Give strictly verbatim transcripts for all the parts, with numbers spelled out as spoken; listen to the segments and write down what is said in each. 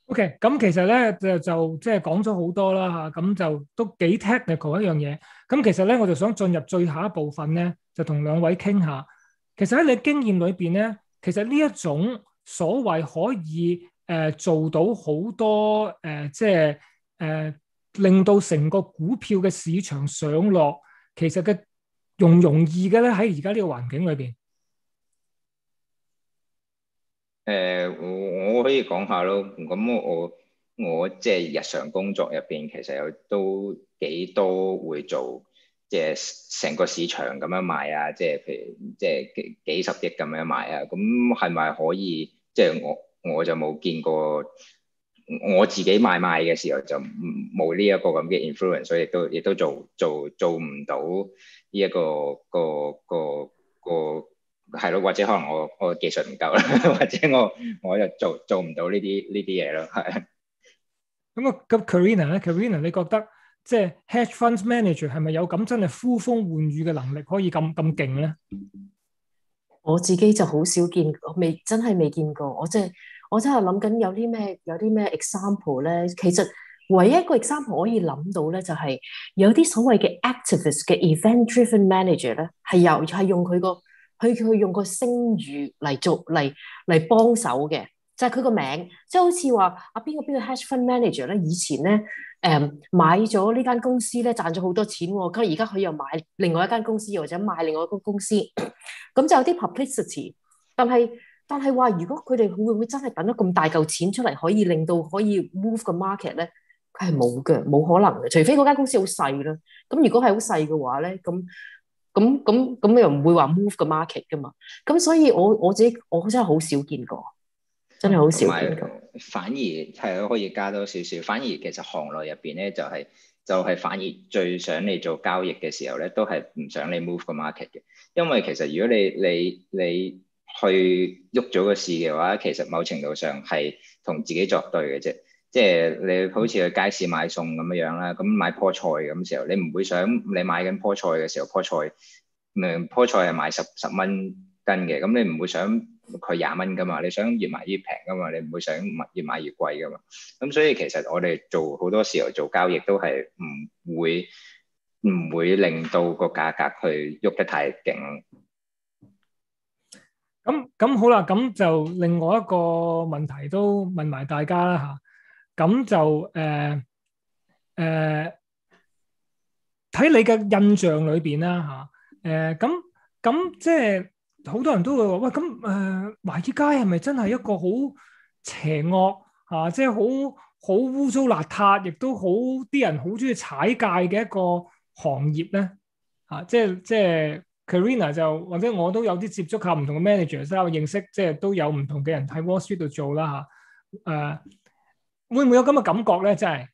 OK，咁其實咧就就即係講咗好多啦嚇，咁就都幾 technical 一樣嘢。咁其實咧，我就想進入最後一部分咧，就同兩位傾下。其實喺你經驗裏邊咧，其實呢一種所謂可以誒、呃、做到好多誒、呃，即係誒、呃、令到成個股票嘅市場上落，其實嘅容唔容易嘅咧？喺而家呢個環境裏邊。 誒、呃，我我可以講下咯。咁我我即係日常工作入邊，其實有都幾多會做，即係成個市場咁樣買啊。即係譬如即係幾幾十億咁樣買啊。咁係咪可以？即係我我就冇見過，我自己買賣嘅時候就冇呢一個咁嘅 influence，所以亦都亦都做做做唔到呢一個個個個。係咯，或者可能我我技術唔夠啦，或者我我就做做唔到呢啲呢啲嘢咯，係。 咁啊，咁 Karina 咧，Karina 你覺得即係 hedge funds manager 係咪有咁真係呼風喚雨嘅能力，可以咁咁勁咧？ 我自己就好少見，我未真係未見過。我真係我真係諗緊有啲咩有啲咩 example 咧。其實唯一一個 example 可以諗到咧，就係有啲所謂嘅 activist 嘅 event-driven manager 咧，係由係用佢個佢佢用個聲譽嚟做嚟嚟幫手嘅，就係佢個名，即係好似話啊邊個邊個 hedge fund manager 咧，以前咧誒買咗呢間公司咧賺咗好多錢喎，咁而家佢又買另外一間公司，或者買另外一間公司。咁就有啲 publicity，但係但係話，如果佢哋會唔會真係等咗咁大嚿錢出嚟，可以令到可以 move 個 market 咧？佢係冇嘅，冇可能嘅，除非嗰間公司好細啦。咁如果係好細嘅話咧，咁咁咁咁又唔會話 move 個 market 噶嘛。咁所以我我自己我真係好少見過，真係好同埋少見過。 反而係咯，可以加多少少。反而其實行內入邊咧，就係、是、就係、是、反而最想你做交易嘅時候咧，都係唔想你 move 個 market 嘅。因為其實如果你你你去喐咗個市嘅話，其實某程度上係同自己作對嘅啫。即係你好似去街市買餸咁樣樣啦，咁買棵菜咁時候，你唔會想你買緊棵菜嘅時候，棵菜明棵菜係賣十十蚊斤嘅，咁你唔會想佢廿蚊噶嘛，你想越買越平噶嘛，你唔會想越買越貴噶嘛。咁所以其實我哋做好多時候做交易都係唔會唔會令到個價格去喐得太勁。 咁咁好啦，咁就另外一個問題都問埋大家啦嚇。咁就誒誒睇你嘅印象裏邊啦嚇。誒咁咁即係好多人都會話喂，咁誒華爾街係咪真係一個好邪惡嚇？即係好好污糟邋遢，亦都好啲人好中意踩界嘅一個行業咧嚇。即係即係 Karina 就或者我都有啲接觸下唔同嘅 manager 啦，我認識即係都有唔同嘅人喺 Wall Street 度做啦嚇。誒會唔會有咁嘅感覺咧？真係。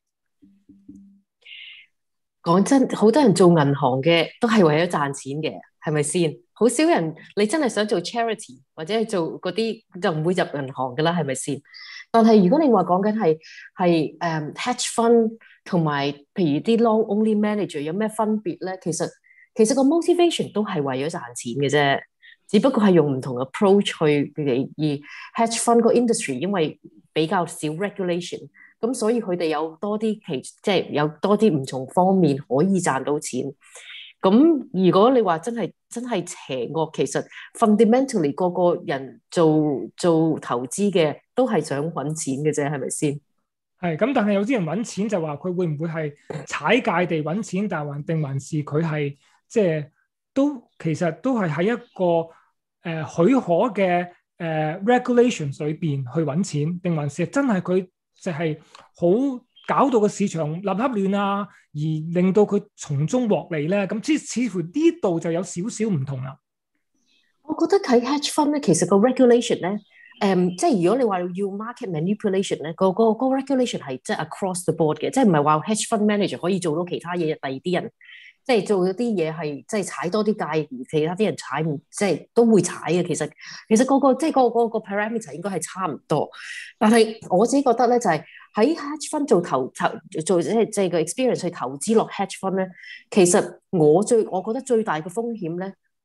講真，好多人做銀行嘅都係為咗賺錢嘅，係咪先？好少人你真係想做 charity 或者係做嗰啲就唔會入銀行噶啦，係咪先？但係如果你話講緊係係誒 hedge fund 同埋譬如啲 long only manager 有咩分別咧？其實其實個 motivation 都係為咗賺錢嘅啫，只不過係用唔同嘅 approach 去嚟而 hedge fund 個 industry 因為比較少 regulation。咁所以佢哋有多啲其即係有多啲唔同方面可以賺到錢。咁如果你話真係真係邪惡，其實 fundamentally 個個人做做投資嘅都係想揾錢嘅啫，係咪先？ 係咁，但係有啲人揾錢就話佢會唔會係踩界地揾錢，但還定還是佢係即係都其實都係喺一個誒、呃、許可嘅誒、呃、regulations 裏邊去揾錢，定還是真係佢就係好搞到個市場立立亂啊，而令到佢從中獲利咧？咁似似乎呢度就有少少唔同啦。 我覺得睇 hedge fund 咧，其實個 regulation 咧，誒、嗯，即係如果你話要 market manipulation 咧，個個個 regulation 係即係 across the board 嘅，即係唔係話 hedge fund manager 可以做到其他嘢，第二啲人即係做咗啲嘢係即係踩多啲界，而其他啲人踩唔即係都會踩嘅。其實其實個個即係個個個 parameter 應該係差唔多，但係我自己覺得咧就係、是、喺 hedge fund 做投投做即係即係個 experience 去投資落 hedge fund 咧，其實我最我覺得最大嘅風險咧。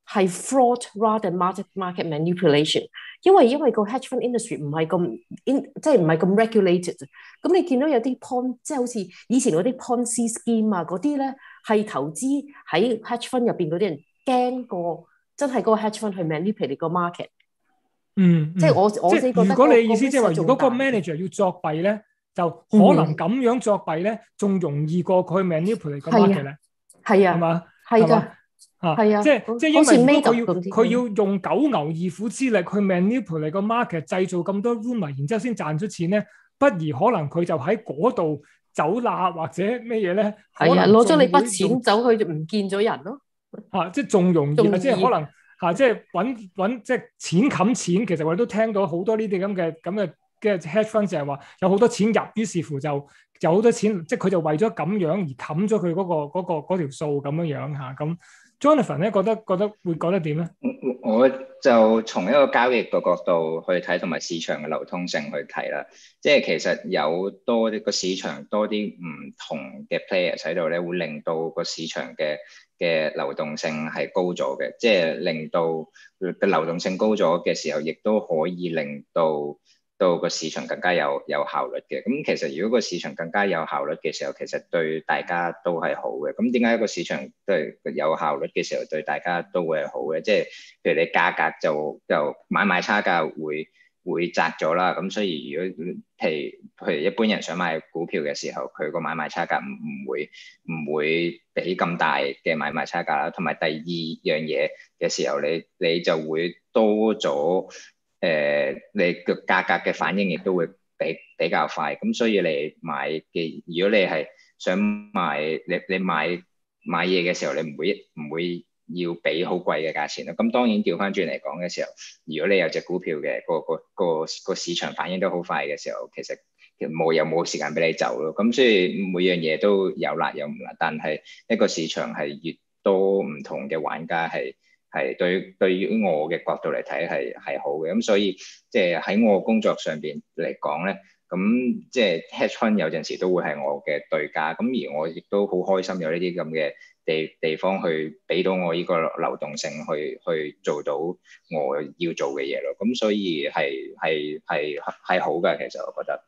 係 fraud rather than market market manipulation，因為因為個 hedge fund industry 唔係咁 in 即係唔係咁 regulated。咁你見到有啲 pon 即係好似以前嗰啲 Ponzi scheme 啊嗰啲咧，係投資喺 hedge fund 入邊嗰啲人驚過真係嗰個 hedge fund 去 manipulate 個 market。 嗯， 即係我我自己覺得、 如果你意思即係話，如果個 risk 仲大 manager 要作弊咧，就可能咁樣作弊咧，仲容易過佢 manipulate 個 market 咧， 係啊， 係嘛？ 係㗎。 啊， 係啊， 即係即係因好似為如果佢 Made 要 up 咁啲佢要用九牛二虎之力去 manipulate 個 market，製造咁多 rumor，然之後先賺出錢咧，不如可能佢就喺嗰度走罅或者咩嘢咧？ 係啊，攞咗你筆用錢走去就唔見咗人咯。 嚇，即係仲容易仲啊！即係易可能嚇，即係揾揾即係錢冚錢。其實我哋都聽到好多呢啲咁嘅咁嘅嘅 hedge fund 就係話有好多錢入，於是乎就有好多錢，即係佢就為咗咁樣而冚咗佢嗰個嗰個嗰條數咁樣樣嚇咁。Jonathan 咧覺得覺得會覺得點咧？ 我就從一個交易個角度去睇，同埋市場嘅流通性去睇啦。即係其實有多啲個市場多啲唔同嘅 players 喺度咧，會令到個市場嘅嘅流動性係高咗嘅。即係令到個流動性高咗嘅時候，亦都可以令到到個市場更加有有效率嘅。咁其實如果個市場更加有效率嘅時候，其實對大家都係好嘅。咁點解一個市場對有效率嘅時候對大家都會係好嘅？即係譬如你價格就就買賣差價會會窄咗啦。咁所以如果譬如譬如一般人想買股票嘅時候，佢個買賣差價唔唔會唔會俾咁大嘅買賣差價啦。同埋第二樣嘢嘅時候，你你就會多咗。誒、呃，你個價格嘅反應亦都會比比較快，咁所以你買嘅，如果你係想買，你你買買嘢嘅時候，你唔會唔會要俾好貴嘅價錢咯。咁當然調翻轉嚟講嘅時候，如果你有隻股票嘅個個個個市場反應都好快嘅時候，其實冇又冇時間俾你走咯。咁所以每樣嘢都有辣有唔辣，但係一個市場係越多唔同嘅玩家係。係對對於我嘅角度嚟睇係係好嘅。咁所以即係喺我工作上邊嚟講咧，咁即係 hedge fund 有陣時都會係我嘅對家，咁而我亦都好開心有呢啲咁嘅地地方去俾到我呢個流動性去去做到我要做嘅嘢咯。咁所以係係係係好嘅，其實我覺得。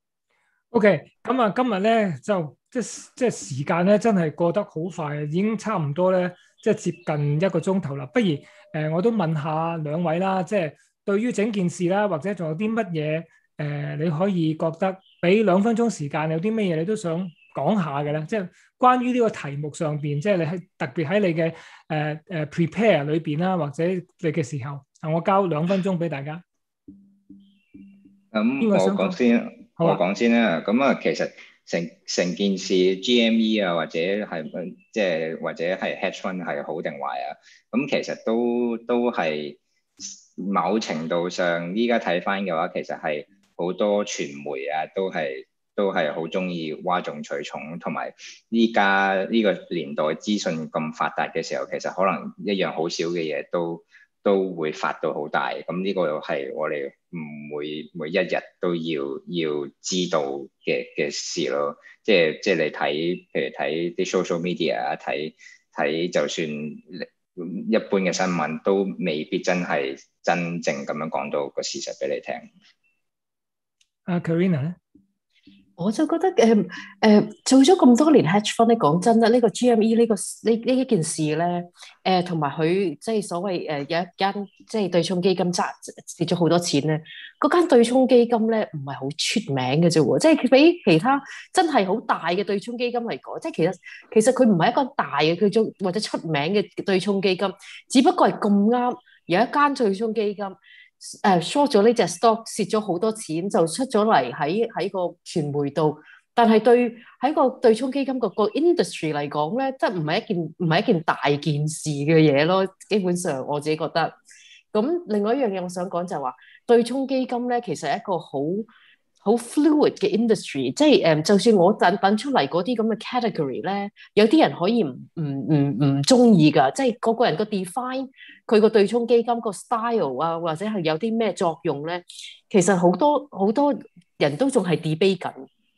OK，咁啊，今日咧就即即係時間咧真係過得好快，已經差唔多咧。即係接近一個鐘頭啦，不如誒、呃、我都問下兩位啦，即係對於整件事啦，或者仲有啲乜嘢誒，你可以覺得俾兩分鐘時間，有啲乜嘢你都想講下嘅咧？即係關於呢個題目上邊，即係你喺特別喺你嘅誒誒 prepare 裏邊啦，或者你嘅時候，我交兩分鐘俾大家。 咁、嗯、我講先，啊、我講先啦。咁啊，其實。成成件事 G M E 啊，或者係即係或者係 hedge fund 係好定壞啊？咁其實都都係某程度上，依家睇翻嘅話，其實係好多傳媒啊，都係都係好中意嘩眾取寵，同埋依家呢個年代資訊咁發達嘅時候，其實可能一樣好少嘅嘢都都會發到好大。咁呢個又係我哋唔會每一日都要要知道嘅嘅事咯。即係即係你睇，譬如睇啲 social media 啊，睇睇就算一般嘅新聞都未必真係真正咁樣講到個事實俾你聽。 阿 Karina 咧？ 我就覺得誒誒、呃呃、做咗咁多年 hedge fund 咧，講真啦，呢、這個 G M E 呢、這個呢呢一件事咧，誒同埋佢即係所謂誒、呃、有一間即係對沖基金賺蝕咗好多錢咧，嗰間對沖基金咧唔係好出名嘅啫喎，即係佢比其他真係好大嘅對沖基金嚟講，即係其實其實佢唔係一個大嘅佢做或者出名嘅對沖基金，只不過係咁啱有一間對沖基金。誒、uh, short 咗呢隻 stock 蝕咗好多錢就出咗嚟喺喺個傳媒度，但係對喺個對沖基金個個 industry 嚟講咧，即係唔係一件唔係一件大件事嘅嘢咯。基本上我自己覺得。咁另外一樣嘢我想講就係話，對沖基金咧其實係一個好好 fluid 嘅 industry，即係誒，就算我等等出嚟嗰啲咁嘅 category 咧，有啲人可以唔唔唔唔中意㗎，即係個個人個 define 佢個對沖基金個 style 啊，或者係有啲咩作用咧，其實好多好多人都仲係 debate 緊。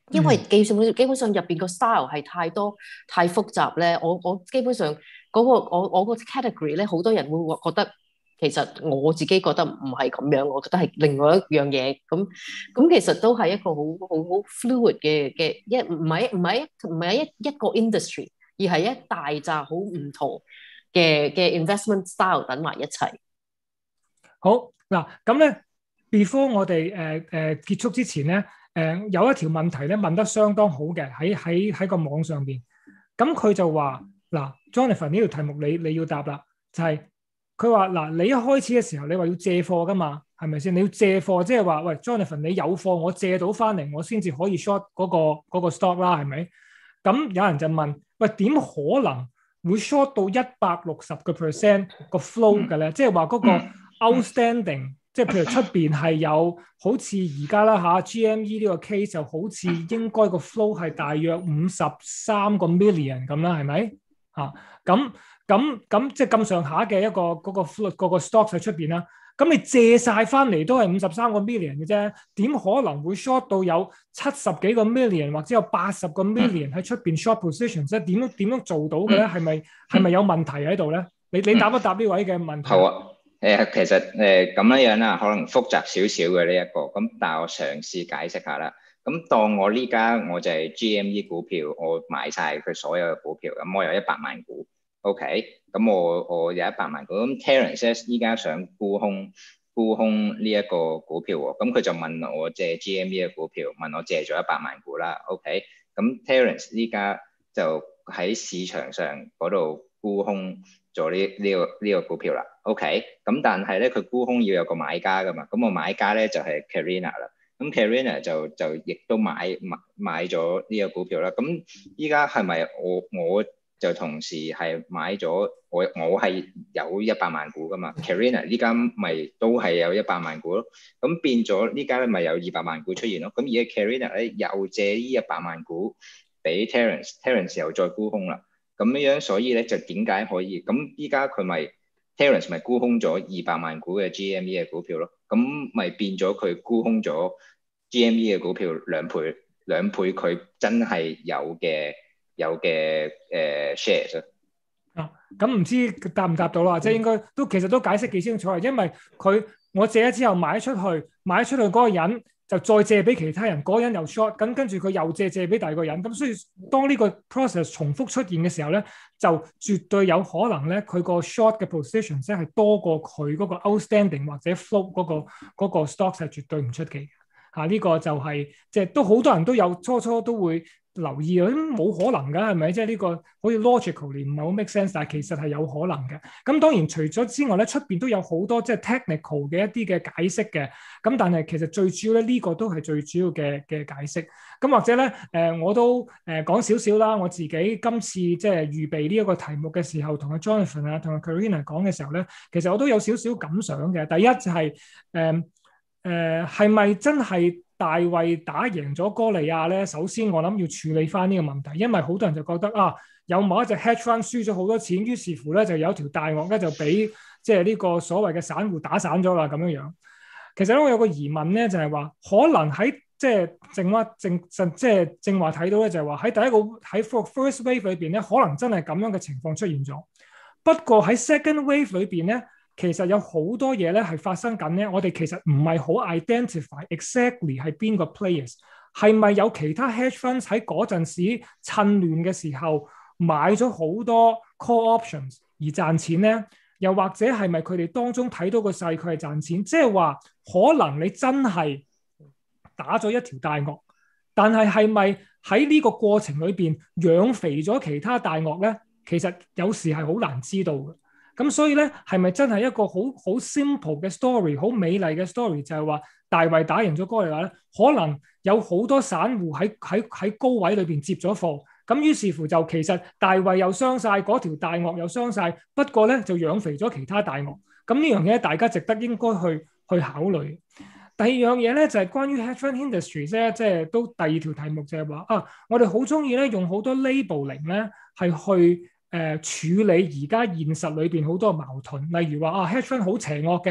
因為基本基本上入邊個 style 係太多太複雜咧，我我基本上嗰、嗰個我我個 category 咧，好多人會覺得其實我自己覺得唔係咁樣，我覺得係另外一樣嘢。咁咁其實都係一個好好好 fluid 嘅嘅一唔係唔係唔係一一個 industry， 而係一大紮好唔同嘅嘅 investment style 等埋一齊。 好嗱，咁咧 before 我哋誒誒結束之前咧。誒、呃、有一條問題咧問得相當好嘅，喺喺喺個網上邊，咁佢就話嗱 Jonathan 呢條題目你你要答啦，就係佢話嗱你一開始嘅時候你話要借貨噶嘛，係咪先？你要借貨即係話喂 Jonathan 你有貨我借到翻嚟我先至可以 short 嗰、嗰個嗰個 stock 啦，係咪？咁有人就問喂點可能會 short 到一百六十個 percent 個 flow 嘅咧？即係話嗰個 outstanding。即係譬如出邊係有好似而家啦嚇 G M E 呢個 case 就好似應該個 flow 係大約五十三個 million 咁啦，係咪嚇？咁咁咁即係咁上下嘅一個嗰、嗰個 flow 嗰個 stock 喺出邊啦。咁你借晒翻嚟都係五十三個 million 嘅啫，點可能會 short 到有七十幾個 million 或者有八十個 million 喺出邊 short position？即係點樣點樣做到嘅咧？係咪係咪有問題喺度咧？你你答一答呢位嘅問題？ 好啊。誒其實誒咁樣樣啦，可能複雜少少嘅呢一個，咁但係我嘗試解釋下啦。咁當我呢家我就係 G M E 股票，我買晒佢所有嘅股票，咁我有一百萬股 ，OK，咁我我有一百萬股，咁 Terence 依家想沽空沽空呢一個股票喎，咁佢就問我借 G M E 嘅股票，問我借咗一百萬股啦 ，OK，咁 Terence 依家就喺市場上嗰度沽空咗呢呢個呢、這個股票啦 ，OK，咁但係咧佢沽空要有個買家噶嘛，咁我買家咧就係、是、Carina 啦，咁 Carina 就就亦都買買買咗呢個股票啦，咁依家係咪我我就同時係買咗我我係有一百萬股噶嘛 ，Carina 呢間咪都係有一百萬股咯，咁變咗呢間咧咪有二百萬股出現咯，咁而家 Carina 咧又借呢一百萬股俾 Terence，Terence 又再沽空啦。咁樣，所以咧就點解可以？咁依家佢咪 Terence 咪沽空咗二百萬股嘅 G M E 嘅股票咯？咁咪變咗佢沽空咗 G M E 嘅股票兩倍，兩倍佢真係有嘅有嘅誒 shares 啊，咁唔知答唔答到啦？即係應該都其實都解釋幾清楚，因為佢我借咗之後買出去，買出去嗰個人。就再借俾其他人，嗰人又 short，咁跟住佢又借借俾第二個人，咁所以當呢個 process 重複出現嘅時候咧，就絕對有可能咧，佢個 short 嘅 position 即係多過佢嗰個 outstanding 或者 float 嗰個嗰個 stock 係絕對唔出奇嘅嚇。呢個就係即係都好多人都有初初都會留意啊，冇可能㗎，係咪？即係呢個好似 logically 唔係好 make sense，但係其實係有可能嘅。咁當然除咗之外咧，出邊都有好多即係 technical 嘅一啲嘅解釋嘅。咁但係其實最主要咧，呢個都係最主要嘅嘅解釋。咁或者咧，誒我都誒講少少啦。我自己今次即係預備呢一個題目嘅時候，同阿 Jonathan 啊，同阿 Carina 講嘅時候咧，其實我都有少少感想嘅。第一就係誒誒係咪真係大衛打贏咗哥利亞咧？首先我諗要處理翻呢個問題，因為好多人就覺得啊，有某一隻 hedge fund 輸咗好多錢，於是乎咧就有條大鱷咧就俾即係呢個所謂嘅散戶打散咗啦咁樣樣。其實咧我有個疑問咧，就係話可能喺即係正話正即係正話睇到咧，就係話喺第一個喺 first wave 裏邊咧，可能真係咁樣嘅情況出現咗。不過喺 second wave 裏邊咧，其實有好多嘢咧係發生緊咧，我哋其實唔係好 identify exactly 係邊個 players， 係咪有其他 hedge funds 喺嗰陣時趁亂嘅時候買咗好多 call options 而賺錢咧？又或者係咪佢哋當中睇到個勢佢係賺錢？即係話可能你真係打咗一條大鱷，但係係咪喺呢個過程裏邊養肥咗其他大鱷咧？其實有時係好難知道嘅。咁所以咧，係咪真係一個好好 simple 嘅 story， 好美麗嘅 story， 就係話大衛打贏咗哥利亞咧？可能有好多散戶喺喺喺高位裏邊接咗貨。咁於是乎就其實大衛又傷晒，嗰條大鱷又傷晒，不過咧就養肥咗其他大鱷。咁呢樣嘢大家值得應該去去考慮。第二樣嘢咧就係、是、關於 hedge fund industry 咧，即係都第二條題目就係話啊，我哋好中意咧用好多 labeling 咧係去誒、呃、處理而家現實裏邊好多矛盾，例如話啊 hedge fund 好邪惡嘅，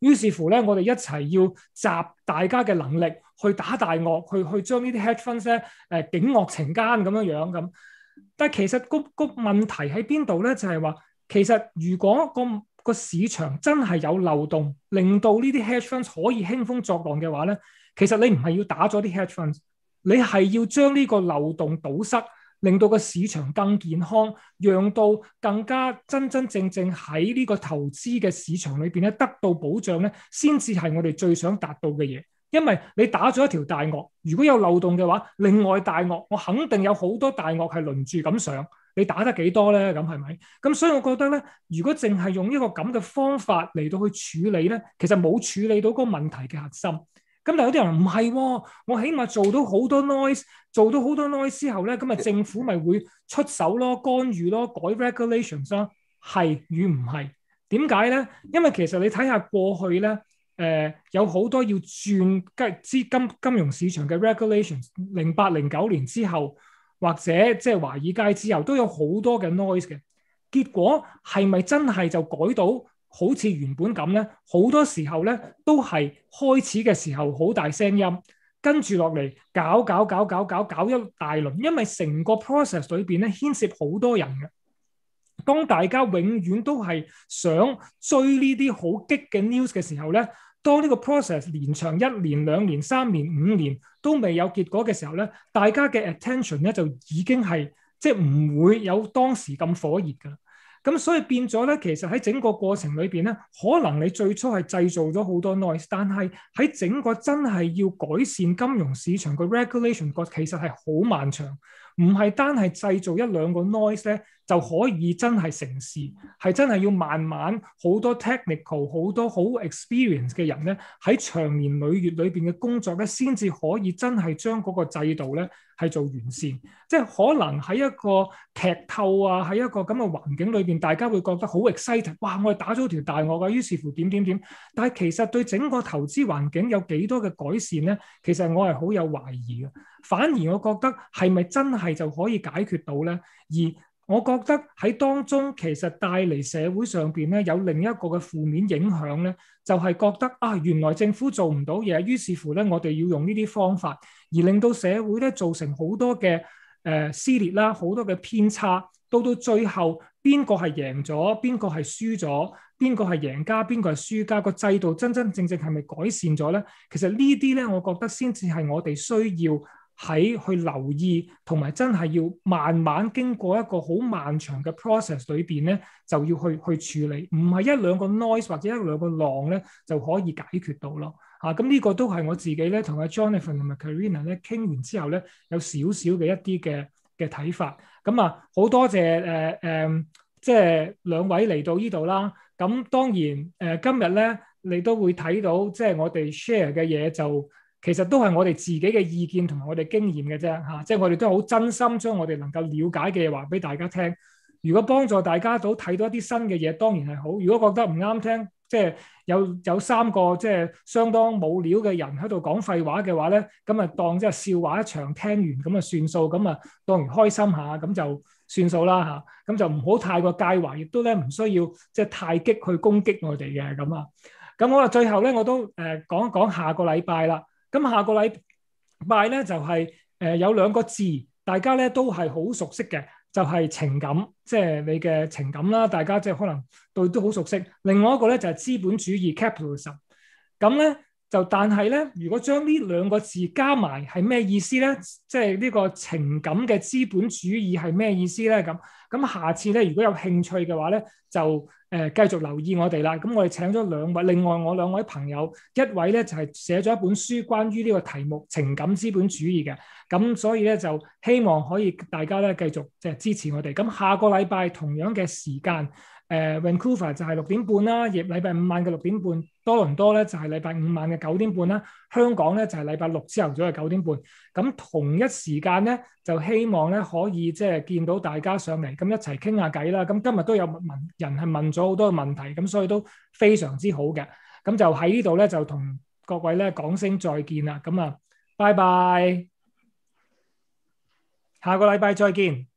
於是乎咧，我哋一齊要集大家嘅能力去打大鱷，去去將呢啲 hedge funds 咧誒警惡懲奸咁樣樣咁。但係其實個個問題喺邊度咧？就係話其實如果個個市場真係有漏洞，令到呢啲 hedge funds 可以興風作浪嘅話咧，其實你唔係要打咗啲 hedge funds，你係要將呢個漏洞堵塞，令到個市場更健康，讓到更加真真正正喺呢個投資嘅市場裏邊咧得到保障咧，先至係我哋最想達到嘅嘢。因為你打咗一條大鱷，如果有漏洞嘅話，另外大鱷我肯定有好多大鱷係輪住咁上。你打得幾多咧？咁係咪？咁所以我覺得咧，如果淨係用一個咁嘅方法嚟到去處理咧，其實冇處理到嗰個問題嘅核心。咁但係有啲人唔係喎，我起碼做到好多 noise， 做到好多 noise 之後咧，咁啊政府咪會出手咯、干預咯、改 regulations 咯，係與唔係？點解咧？因為其實你睇下過去咧，誒、呃、有好多要轉資金金融市場嘅 regulations， 零八零九年之後。或者即係華爾街之後都有好多嘅 noise 嘅，結果係咪真係就改到好似原本咁咧？好多時候咧都係開始嘅時候好大聲音，跟住落嚟搞搞搞搞搞搞一大輪，因為成個 process 裏邊咧牽涉好多人嘅。當大家永遠都係想追呢啲好激嘅 news 嘅時候咧，當呢個 process 連長一年、兩年、三年、五年都未有結果嘅時候咧，大家嘅 attention 咧就已經係即係唔會有當時咁火熱㗎。咁所以變咗咧，其實喺整個過程裏邊咧，可能你最初係製造咗好多 noise，但係喺整個真係要改善金融市場嘅 regulation 個其實係好漫長，唔係單係製造一兩個 noise 咧就可以真係成事，係真係要慢慢好多 technical 好多好 experience 嘅人咧喺長年累月裏邊嘅工作咧，先至可以真係將嗰個制度咧係做完善。即係可能喺一個劇透啊，喺一個咁嘅環境裏邊，大家會覺得好 excited， 哇！我哋打咗條大鱷啊，於是乎點點點。但係其實對整個投資環境有幾多嘅改善咧？其實我係好有懷疑嘅。反而我覺得係咪真係就可以解決到咧？而我覺得喺當中其實帶嚟社會上邊咧有另一個嘅負面影響咧，就係覺得啊，原來政府做唔到嘢，於是乎咧我哋要用呢啲方法，而令到社會咧造成好多嘅誒撕裂啦，好多嘅偏差，到到最後邊個係贏咗，邊個係輸咗，邊個係贏家，邊個係輸家，個制度真真正正係咪改善咗咧？其實呢啲咧，我覺得先至係我哋需要喺去留意，同埋真係要慢慢經過一個好漫長嘅 process 裏邊咧，就要去去處理，唔係一兩個 noise 或者一兩個浪咧就可以解決到咯。啊，咁呢個都係我自己咧同阿 Jonathan 同埋 Karina 咧傾完之後咧，有少少嘅一啲嘅嘅睇法。咁啊，好多謝誒誒、呃呃，即係兩位嚟到呢度啦。咁當然誒、呃，今日咧你都會睇到，即係我哋 share 嘅嘢就其實都係我哋自己嘅意見同埋我哋經驗嘅啫嚇。即係我哋都好真心將我哋能夠了解嘅嘢話俾大家聽。如果幫助大家到睇到一啲新嘅嘢，當然係好。如果覺得唔啱聽，即係有有三個即係相當冇料嘅人喺度講廢話嘅話咧，咁啊當即係笑話一場，聽完咁啊算數，咁啊當然開心下，咁就算數啦嚇。咁就唔好太過介懷，亦都咧唔需要即係太激去攻擊我哋嘅咁啊。咁我啊最後咧我都誒、呃、講一講下個禮拜啦。咁下個禮拜咧就係、是、誒、呃、有兩個字，大家咧都係好熟悉嘅。就係情感，即係你嘅情感啦，大家即係可能對都好熟悉。另外一個咧就係資本主義 capitalism。咁咧就但係咧，如果將呢兩個字加埋係咩意思咧？即係呢個情感嘅資本主義係咩意思咧？咁咁下次咧，如果有興趣嘅話咧，就誒、呃、繼續留意我哋啦。咁我哋請咗兩位，另外我兩位朋友，一位咧就係、是、寫咗一本書關於呢個題目情感資本主義嘅。咁所以咧就希望可以大家咧繼續即係支持我哋。咁下個禮拜同樣嘅時間，誒、呃、Vancouver 就係六點半啦，亦禮拜五晚嘅六點半，多倫多咧就係禮拜五晚嘅九點半啦，香港咧就係禮拜六朝頭早嘅九點半。咁同一時間咧就希望咧可以即係見到大家上嚟，咁一齊傾下偈啦。咁今日都有問人係問咗好多嘅問題，咁所以都非常之好嘅。咁就喺呢度咧就同各位咧講聲再見啦。咁啊，拜拜。下個禮拜再見。